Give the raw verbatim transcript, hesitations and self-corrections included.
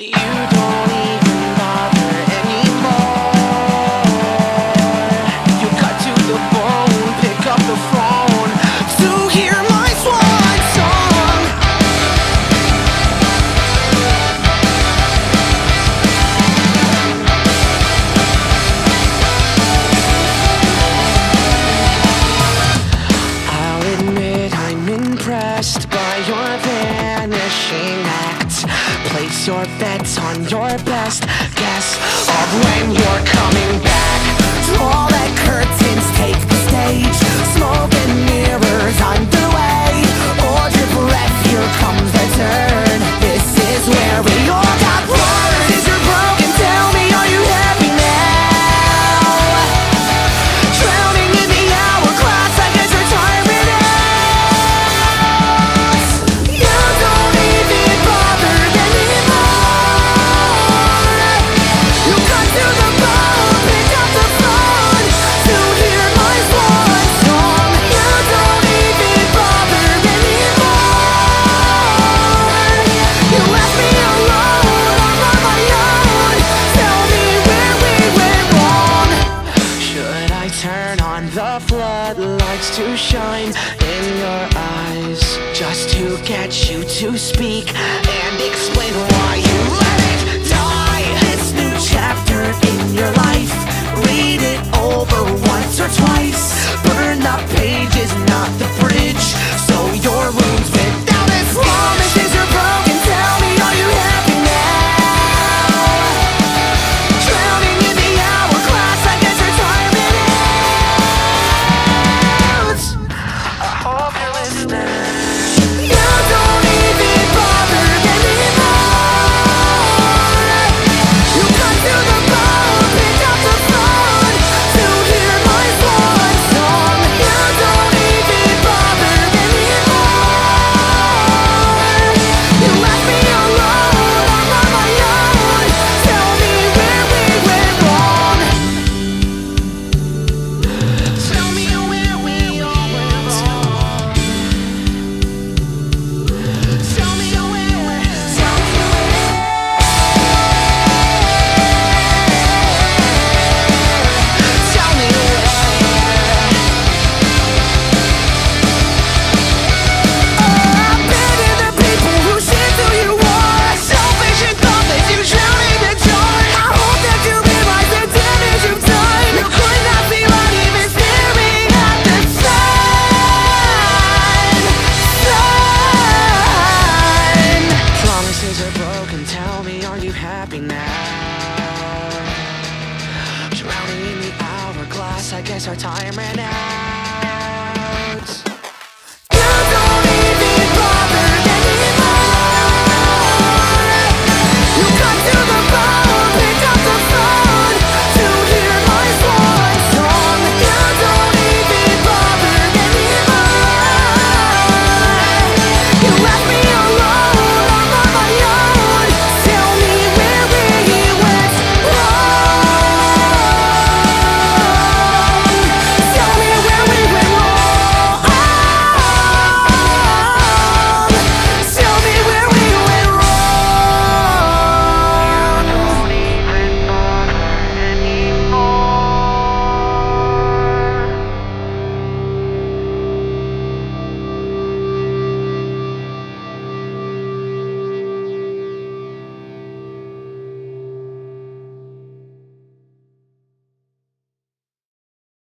You don't even bother anymore. You cut to the bone, pick up the phone to hear my swan song. I'll admit I'm impressed by your vanishing act. Place your bets on your best guess of when you're coming back. Draw that curtains, take the stage. Smoke and mirrors underway. Hold your breath, here comes the turn. This is where we all got words. Is you're broken, tell me, are you happy now? Drowning in the hourglass, I guess you're tiring out. You don't even bother anymore. You cut to the bone, pick up the phone to hear my swan song. You don't even bother anymore. You left me alone, I'm on my own. Tell me where we went wrong. Should I turn on the floodlights to shine in your eyes, just to get you to speak and explain why you let it die? This new chapter in your life, read it over once or twice. Burn the pages, not the bridge, so your wounds without as promises are broken. Tell me, are you happy now? Drowning in the hourglass, I guess you're tiring out. I hope you're listening. You don't even bother anymore. You cut to the bone, pick up the phone to hear my swan song. You don't even bother anymore. You left me alone, I'm on my own. Tell me where we went wrong. Tell me where we all went wrong. Tell me where, tell me where. Tell me where. I've been in the people who shit who you are. Selfish and thoughtless, you drown in the dark. I hope that you realize the damage you've done. You could not see what even staring at the sun. Sun. Promises are broken, tell me, are you happy now? Drowning in the hourglass, I guess our time ran out.